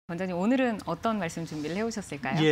원장님, 오늘은 어떤 말씀 준비를 해오셨을까요?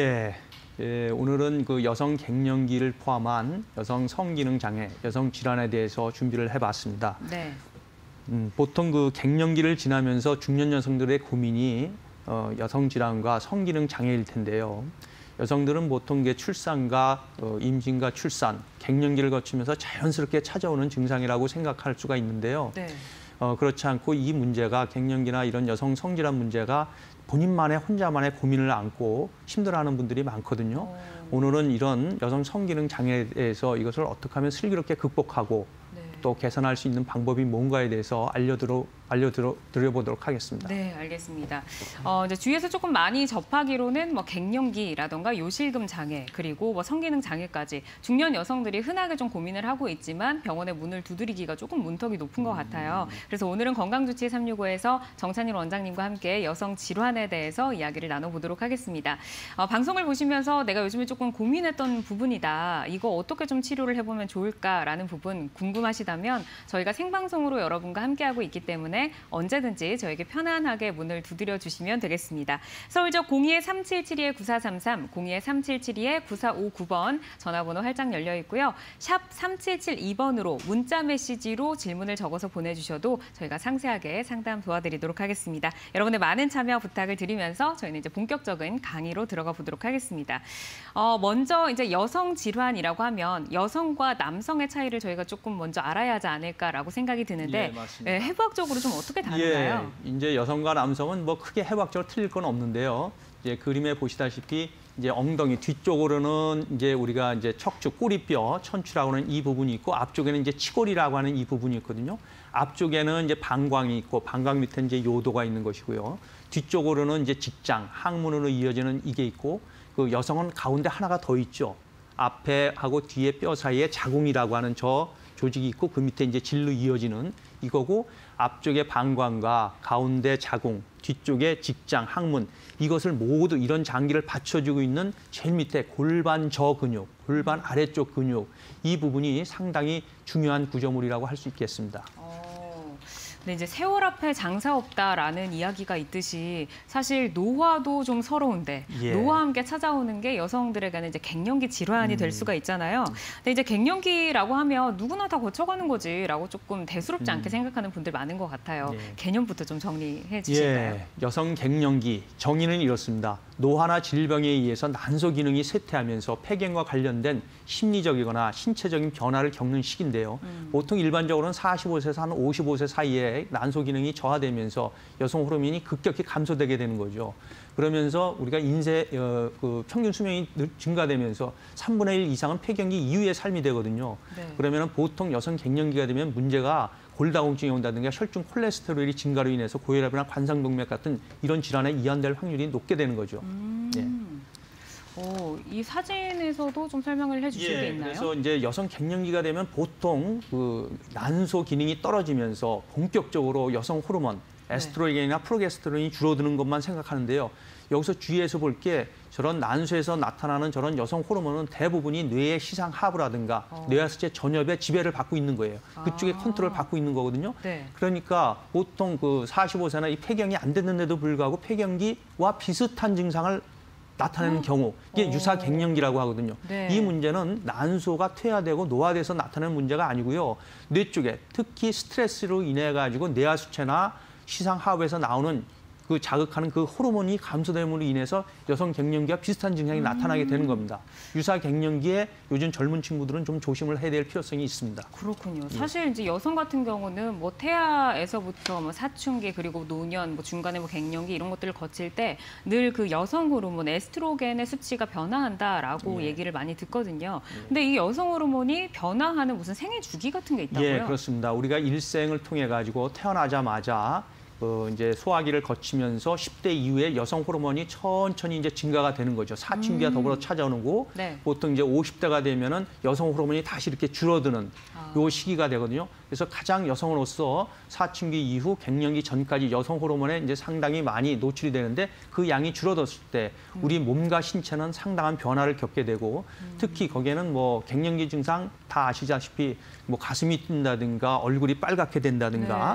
오늘은 그 여성 갱년기를 포함한 여성 성기능 장애, 여성 질환에 대해서 준비를 해봤습니다. 네. 보통 그 갱년기를 지나면서 중년 여성들의 고민이 여성 질환과 성기능 장애일 텐데요. 여성들은 보통 이게 출산과 임신과 출산, 갱년기를 거치면서 자연스럽게 찾아오는 증상이라고 생각할 수가 있는데요. 네. 그렇지 않고 이 문제가 갱년기나 이런 여성 성질환 문제가 본인만의 혼자만의 고민을 안고 힘들어하는 분들이 많거든요. 오늘은 이런 여성 성기능 장애에 대해서 이것을 어떻게 하면 슬기롭게 극복하고 또 개선할 수 있는 방법이 뭔가에 대해서 알려드려보도록 하겠습니다. 네, 알겠습니다. 이제 주위에서 조금 많이 접하기로는 뭐 갱년기라던가 요실금 장애, 그리고 뭐 성기능 장애까지 중년 여성들이 흔하게 좀 고민을 하고 있지만 병원의 문을 두드리기가 조금 문턱이 높은 것 같아요. 그래서 오늘은 건강주치 365에서 정찬일 원장님과 함께 여성 질환에 대해서 이야기를 나눠보도록 하겠습니다. 방송을 보시면서 내가 요즘에 조금 고민했던 부분이다. 이거 어떻게 좀 치료를 해보면 좋을까라는 부분 궁금하시다면 저희가 생방송으로 여러분과 함께하고 있기 때문에 언제든지 저에게 편안하게 문을 두드려 주시면 되겠습니다. 서울적 02-3772-9433, 02-3772-9459번 전화번호 활짝 열려 있고요. 샵 3772번으로 문자 메시지로 질문을 적어서 보내주셔도 저희가 상세하게 상담 도와드리도록 하겠습니다. 여러분의 많은 참여 부탁을 드리면서 저희는 이제 본격적인 강의로 들어가 보도록 하겠습니다. 먼저 이제 여성 질환이라고 하면 여성과 남성의 차이를 저희가 조금 먼저 알아야 하지 않을까라고 생각이 드는데 해부학적으로 좀 어떻게 다른가요? 이제 여성과 남성은 뭐 크게 해부학적으로 틀릴 건 없는데요. 이제 그림에 보시다시피 이제 엉덩이 뒤쪽으로는 이제 우리가 이제 척추, 꼬리뼈, 천추라고 하는 이 부분이 있고 앞쪽에는 이제 치골이라고 하는 이 부분이 있거든요. 앞쪽에는 이제 방광이 있고 방광 밑에 이제 요도가 있는 것이고요. 뒤쪽으로는 이제 직장, 항문으로 이어지는 이게 있고 그 여성은 가운데 하나가 더 있죠. 앞에 하고 뒤에 뼈 사이에 자궁이라고 하는 저 조직이 있고 그 밑에 이제 질로 이어지는 이거고 앞쪽에 방광과 가운데 자궁, 뒤쪽에 직장, 항문 이것을 모두 이런 장기를 받쳐주고 있는 제일 밑에 골반 저 근육, 골반 아래쪽 근육 이 부분이 상당히 중요한 구조물이라고 할 수 있겠습니다. 근데 이제 세월 앞에 장사 없다라는 이야기가 있듯이 사실 노화도 좀 서러운데 노화와 함께 찾아오는 게 여성들에게는 이제 갱년기 질환이 될 수가 있잖아요. 근데 이제 갱년기라고 하면 누구나 다 거쳐가는 거지라고 조금 대수롭지 않게 생각하는 분들 많은 것 같아요. 개념부터 좀 정리해 주실까요? 여성 갱년기 정의는 이렇습니다. 노화나 질병에 의해서 난소 기능이 쇠퇴하면서 폐경과 관련된 심리적이거나 신체적인 변화를 겪는 시기인데요. 보통 일반적으로는 45세에서 한 55세 사이에 난소 기능이 저하되면서 여성 호르몬이 급격히 감소되게 되는 거죠. 그러면서 우리가 그 평균 수명이 증가되면서 3분의 1 이상은 폐경기 이후의 삶이 되거든요. 그러면 보통 여성 갱년기가 되면 문제가 골다공증이 온다든가 혈중 콜레스테롤이 증가로 인해서 고혈압이나 관상동맥 같은 이런 질환에 이완될 확률이 높게 되는 거죠. 이 사진에서도 좀 설명을 해주실 게 있나요? 그래서 이제 여성 갱년기가 되면 보통 그 난소 기능이 떨어지면서 본격적으로 여성 호르몬, 에스트로겐이나 프로게스테론이 줄어드는 것만 생각하는데요. 여기서 주의해서 볼 게 저런 난소에서 나타나는 저런 여성 호르몬은 대부분이 뇌의 시상 하부라든가 뇌하수체 전엽의 지배를 받고 있는 거예요. 그쪽에 컨트롤을 받고 있는 거거든요. 그러니까 보통 그 45세나 이 폐경이 안 됐는데도 불구하고 폐경기와 비슷한 증상을 나타내는 경우 이게 유사 갱년기라고 하거든요. 이 문제는 난소가 퇴화되고 노화돼서 나타나는 문제가 아니고요. 뇌 쪽에 특히 스트레스로 인해 가지고 뇌하수체나 시상 하부에서 나오는 그 자극하는 그 호르몬이 감소됨으로 인해서 여성 갱년기와 비슷한 증상이 나타나게 되는 겁니다. 유사 갱년기에 요즘 젊은 친구들은 좀 조심을 해야 될 필요성이 있습니다. 그렇군요. 사실 이제 여성 같은 경우는 뭐 태아에서부터 뭐 사춘기 그리고 노년, 뭐 중간에 뭐 갱년기 이런 것들을 거칠 때 늘 그 여성 호르몬 에스트로겐의 수치가 변화한다라고 얘기를 많이 듣거든요. 근데 이 여성 호르몬이 변화하는 무슨 생애 주기 같은 게 있다고요? 그렇습니다. 우리가 일생을 통해 가지고 태어나자마자 이제 소화기를 거치면서 10대 이후에 여성 호르몬이 천천히 이제 증가가 되는 거죠. 사춘기와 더불어 찾아오는 거. 보통 이제 50대가 되면은 여성 호르몬이 다시 이렇게 줄어드는 요 시기가 되거든요. 그래서 가장 여성으로서 사춘기 이후 갱년기 전까지 여성 호르몬에 이제 상당히 많이 노출이 되는데 그 양이 줄어들었을 때 우리 몸과 신체는 상당한 변화를 겪게 되고 특히 거기에는 뭐 갱년기 증상 다 아시다시피 뭐 가슴이 뛴다든가 얼굴이 빨갛게 된다든가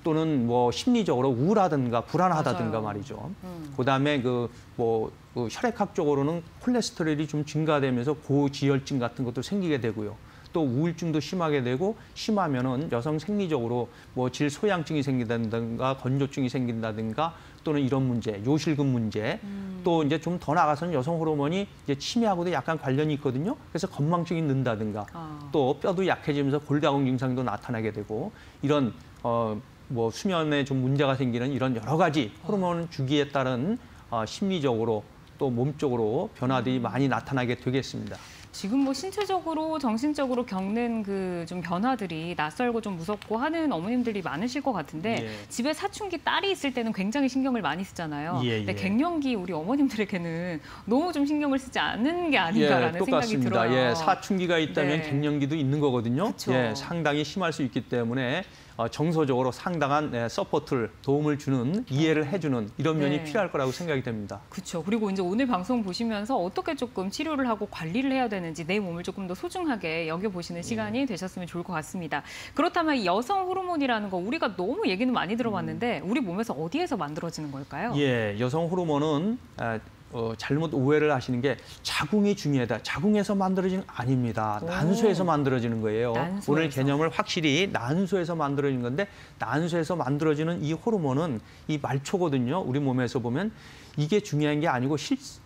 또는 뭐 심리적으로 우울하든가 불안하다든가 맞아요. 말이죠. 그다음에 그 혈액학적으로는 콜레스테롤이 좀 증가되면서 고지혈증 같은 것도 생기게 되고요. 또 우울증도 심하게 되고 심하면은 여성 생리적으로 뭐 질소양증이 생긴다든가 건조증이 생긴다든가 또는 이런 문제, 요실금 문제, 또 이제 좀 더 나아가서는 여성 호르몬이 이제 치매하고도 약간 관련이 있거든요. 그래서 건망증이 는다든가 또 뼈도 약해지면서 골다공 증상도 나타나게 되고 이런 뭐 수면에 좀 문제가 생기는 이런 여러 가지 호르몬 주기에 따른 심리적으로 또 몸적으로 변화들이 많이 나타나게 되겠습니다. 지금 뭐 신체적으로 정신적으로 겪는 그 좀 변화들이 낯설고 좀 무섭고 하는 어머님들이 많으실 것 같은데 예. 집에 사춘기 딸이 있을 때는 굉장히 신경을 많이 쓰잖아요. 예, 근데 예. 갱년기 우리 어머님들에게는 너무 좀 신경을 쓰지 않는 게 아닌가라는 생각이 똑같습니다. 들어요. 예, 사춘기가 있다면 네. 갱년기도 있는 거거든요. 그쵸. 예, 상당히 심할 수 있기 때문에 정서적으로 상당한 서포트를 도움을 주는 이해를 해주는 이런 면이 네. 필요할 거라고 생각이 됩니다. 그렇죠. 그리고 이제 오늘 방송 보시면서 어떻게 조금 치료를 하고 관리를 해야 되는지 내 몸을 조금 더 소중하게 여겨보시는 시간이 되셨으면 좋을 것 같습니다. 그렇다면 이 여성 호르몬이라는 거 우리가 너무 얘기는 많이 들어봤는데 우리 몸에서 어디에서 만들어지는 걸까요? 예, 여성 호르몬은 잘못 오해를 하시는 게 자궁이 중요하다. 자궁에서 만들어지는 아닙니다. 오. 난소에서 만들어지는 거예요. 난소에서. 오늘 개념을 확실히 난소에서 만들어지는 건데 난소에서 만들어지는 이 호르몬은 이 말초거든요. 우리 몸에서 보면 이게 중요한 게 아니고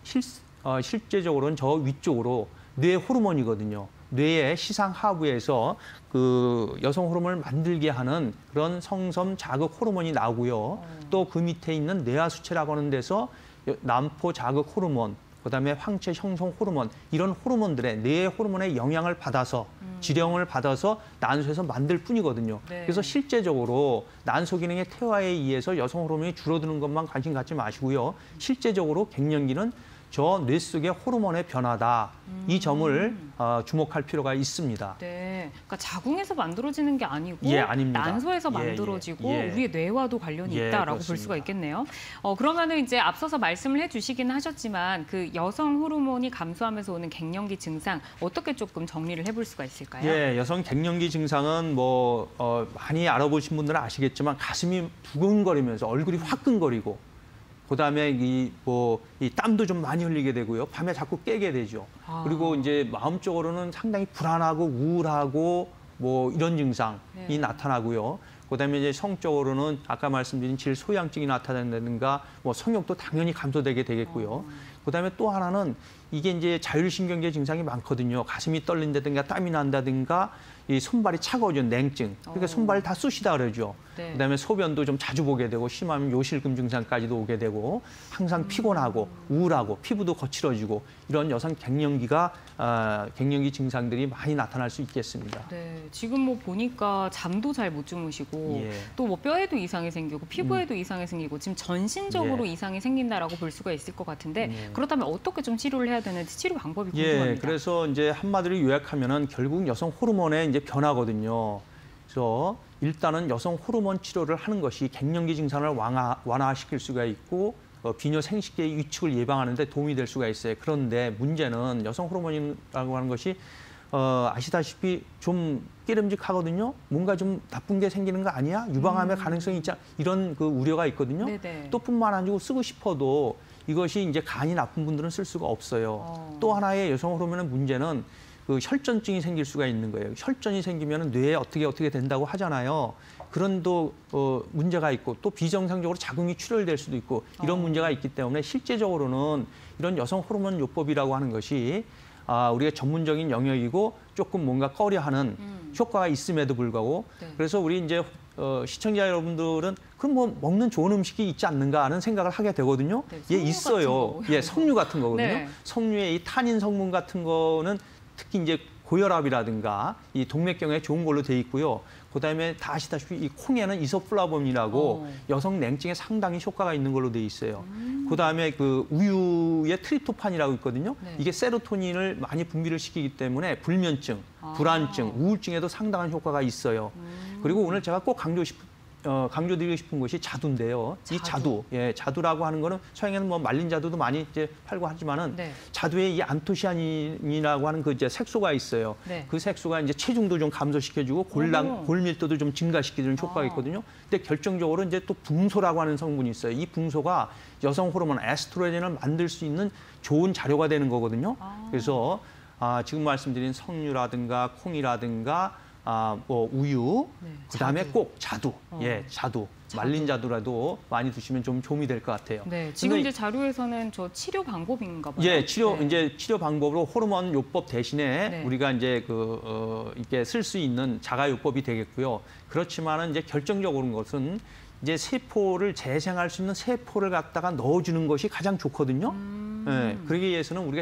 실제적으로는 저 위쪽으로 뇌 호르몬이거든요. 뇌의 시상 하부에서 그 여성 호르몬을 만들게 하는 그런 성섬 자극 호르몬이 나오고요. 또 그 밑에 있는 뇌하수체라고 하는 데서 남포 자극 호르몬, 그다음에 황체 형성 호르몬 이런 호르몬들의 뇌 호르몬의 영향을 받아서 지령을 받아서 난소에서 만들 뿐이거든요. 네. 그래서 실제적으로 난소 기능의 퇴화에 의해서 여성 호르몬이 줄어드는 것만 관심 갖지 마시고요. 실제적으로 갱년기는 저 뇌 속의 호르몬의 변화다. 이 점을 주목할 필요가 있습니다. 네, 그러니까 자궁에서 만들어지는 게 아니고 예, 아닙니다. 난소에서 예, 만들어지고 예. 우리의 뇌와도 관련이 예, 있다라고 볼 그렇습니다. 수가 있겠네요. 그러면은 이제 앞서서 말씀을 해주시긴 하셨지만 그 여성 호르몬이 감소하면서 오는 갱년기 증상 어떻게 조금 정리를 해볼 수가 있을까요? 예, 여성 갱년기 증상은 뭐 많이 알아보신 분들은 아시겠지만 가슴이 두근거리면서 얼굴이 화끈거리고 그다음에 이 땀도 좀 많이 흘리게 되고요. 밤에 자꾸 깨게 되죠. 그리고 이제 마음적으로는 상당히 불안하고 우울하고 뭐 이런 증상이 네. 나타나고요. 그다음에 이제 성적으로는 아까 말씀드린 질소양증이 나타난다든가 뭐 성욕도 당연히 감소되게 되겠고요. 그다음에 또 하나는 이게 이제 자율신경계 증상이 많거든요. 가슴이 떨린다든가 땀이 난다든가 이 손발이 차가워지는 냉증. 그러니까 손발이 다 쑤시다 그러죠. 네. 그다음에 소변도 좀 자주 보게 되고 심하면 요실금 증상까지도 오게 되고 항상 피곤하고 우울하고 피부도 거칠어지고 이런 여성 갱년기 증상들이 많이 나타날 수 있겠습니다. 네, 지금 뭐 보니까 잠도 잘 못 주무시고 예. 또 뭐 뼈에도 이상이 생기고 피부에도 이상이 생기고 지금 전신적으로 예. 이상이 생긴다라고 볼 수가 있을 것 같은데 그렇다면 어떻게 좀 치료를 해야 되는지 치료 방법이 예, 궁금합니다. 그래서 이제 한마디로 요약하면은 결국 여성 호르몬의 이제 변화거든요. 그래서 일단은 여성 호르몬 치료를 하는 것이 갱년기 증상을 완화시킬 수가 있고 비뇨 생식기의 위축을 예방하는 데 도움이 될 수가 있어요. 그런데 문제는 여성 호르몬이라고 하는 것이 아시다시피 좀 깨름직하거든요. 뭔가 좀 나쁜 게 생기는 거 아니야? 유방암의 가능성이 있지 이런 그 우려가 있거든요. 네네. 또 뿐만 아니고 쓰고 싶어도 이것이 이제 간이 나쁜 분들은 쓸 수가 없어요. 또 하나의 여성 호르몬의 문제는 그 혈전증이 생길 수가 있는 거예요. 혈전이 생기면 뇌에 어떻게 된다고 하잖아요. 그런 또 문제가 있고 또 비정상적으로 자궁이 출혈될 수도 있고 이런 문제가 있기 때문에 실제적으로는 이런 여성 호르몬 요법이라고 하는 것이 우리가 전문적인 영역이고 조금 뭔가 꺼려하는 효과가 있음에도 불구하고 네. 그래서 우리 이제 시청자 여러분들은 그럼 뭐 먹는 좋은 음식이 있지 않는가 하는 생각을 하게 되거든요. 네, 예, 석류 있어요. 같은 거. 예, 석류 같은 거거든요. 네. 석류의 이 타닌 성분 같은 거는 특히 이제 고혈압이라든가 이 동맥경화에 좋은 걸로 돼 있고요. 그다음에 다 아시다시피 이 콩에는 이소플라본이라고 여성 냉증에 상당히 효과가 있는 걸로 돼 있어요. 그다음에 그 우유에 트립토판이라고 있거든요. 네. 이게 세로토닌을 많이 분비를 시키기 때문에 불면증, 불안증, 우울증에도 상당한 효과가 있어요. 그리고 오늘 제가 꼭 강조드리고 싶은 것이 자두인데요. 이 자두, 예, 자두라고 하는 거는 서양에는 뭐 말린 자두도 많이 이제 팔고 하지만은 네. 자두에 이 안토시아닌이라고 하는 그 이제 색소가 있어요. 네. 그 색소가 이제 체중도 좀 감소시켜주고 골밀도도 좀 증가시켜주는 효과가 있거든요. 근데 결정적으로 이제 또 붕소라고 하는 성분이 있어요. 이 붕소가 여성 호르몬 에스트로겐을 만들 수 있는 좋은 자료가 되는 거거든요. 그래서 지금 말씀드린 석류라든가 콩이라든가 뭐 우유, 네, 그다음에 자두. 꼭 자두, 예, 자두, 말린 자두라도 많이 드시면 좀 도움이 될 것 같아요. 네, 지금 근데 이제 자료에서는 저 치료 방법인가 봐요. 예, 네. 이제 치료 방법으로 호르몬 요법 대신에 네. 우리가 이제 이렇게 쓸 수 있는 자가요법이 되겠고요. 그렇지만은 이제 결정적으로 것은 이제 세포를 재생할 수 있는 세포를 갖다가 넣어주는 것이 가장 좋거든요. 예, 그러기 위해서는 우리가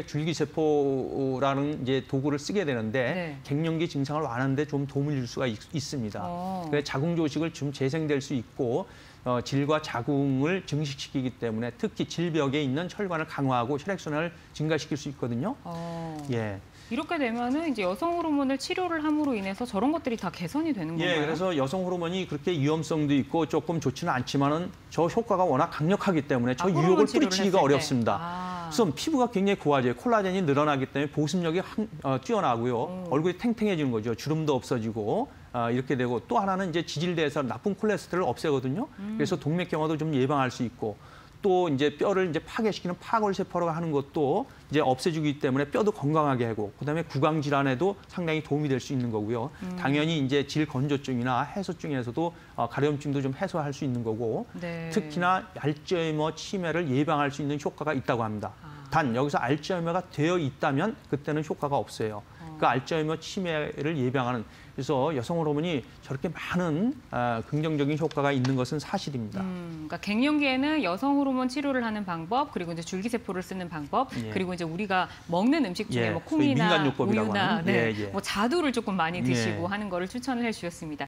줄기세포라는 이제 도구를 쓰게 되는데 네. 갱년기 증상을 완화하는데 좀 도움을 줄 수가 있습니다. 그래서 자궁 조직을 좀 재생될 수 있고 질과 자궁을 증식시키기 때문에 특히 질벽에 있는 혈관을 강화하고 혈액순환을 증가시킬 수 있거든요. 예. 이렇게 되면은 이제 여성 호르몬을 치료를 함으로 인해서 저런 것들이 다 개선이 되는 건가요? 예, 그래서 여성 호르몬이 그렇게 위험성도 있고 조금 좋지는 않지만은 저 효과가 워낙 강력하기 때문에 저 호르몬 유혹을 치료를 뿌리치기가 했을 때. 어렵습니다. 그래서 피부가 굉장히 고와져요. 콜라겐이 늘어나기 때문에 보습력이 뛰어나고요. 얼굴이 탱탱해지는 거죠. 주름도 없어지고 이렇게 되고 또 하나는 이제 지질대에서 나쁜 콜레스테롤을 없애거든요. 그래서 동맥경화도 좀 예방할 수 있고 또 이제 뼈를 이제 파괴시키는 파골세포라고 하는 것도 이제 없애주기 때문에 뼈도 건강하게 하고 그다음에 구강 질환에도 상당히 도움이 될 수 있는 거고요. 당연히 이제 질 건조증이나 해소증에서도 가려움증도 좀 해소할 수 있는 거고 네. 특히나 알츠하이머 치매를 예방할 수 있는 효과가 있다고 합니다. 단 여기서 알츠하이머가 되어 있다면 그때는 효과가 없어요. 그 알츠하이머 치매를 예방하는 그래서 여성 호르몬이 저렇게 많은 긍정적인 효과가 있는 것은 사실입니다. 그러니까 갱년기에는 여성 호르몬 치료를 하는 방법, 그리고 이제 줄기세포를 쓰는 방법, 예. 그리고 이제 우리가 먹는 음식 중에 예, 뭐 소위 콩이나 민간요법이라고 우유나 하는. 네, 예, 예. 뭐 자두를 조금 많이 드시고 예. 하는 거를 추천을 해주셨습니다.